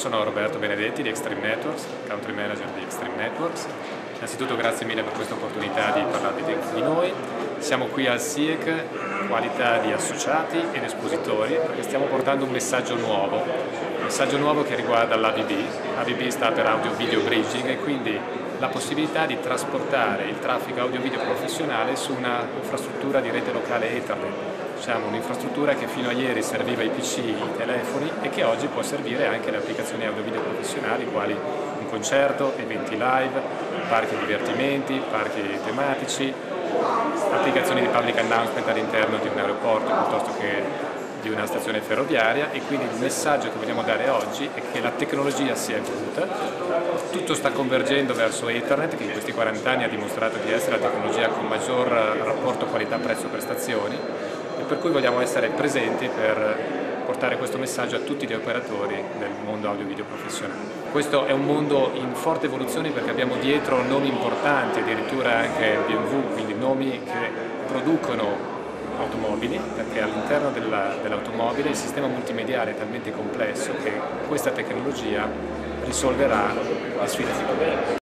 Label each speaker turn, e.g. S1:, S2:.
S1: sono Roberto Benedetti di Extreme Networks, Country Manager di Extreme Networks. Innanzitutto grazie mille per questa opportunità di parlare di noi. Siamo qui al SIEC, qualità di associati ed espositori, perché stiamo portando un messaggio nuovo che riguarda l'AVB. AVB sta per Audio Video Bridging e quindi la possibilità di trasportare il traffico audio-video professionale su una infrastruttura di rete locale Ethernet. Diciamo un'infrastruttura che fino a ieri serviva i PC, i telefoni e che oggi può servire anche le applicazioni audio-video professionali quali un concerto, eventi live, parchi divertimenti, parchi tematici, applicazioni di public announcement all'interno di un aeroporto piuttosto che di una stazione ferroviaria. E quindi il messaggio che vogliamo dare oggi è che la tecnologia si è evoluta, tutto sta convergendo verso Ethernet, che in questi 40 anni ha dimostrato di essere la tecnologia con maggior rapporto qualità-prezzo-prestazioni, e per cui vogliamo essere presenti per portare questo messaggio a tutti gli operatori del mondo audio-video professionale. Questo è un mondo in forte evoluzione perché abbiamo dietro nomi importanti, addirittura anche BMW, quindi nomi che producono automobili, perché all'interno dell'automobile il sistema multimediale è talmente complesso che questa tecnologia risolverà le sfide future.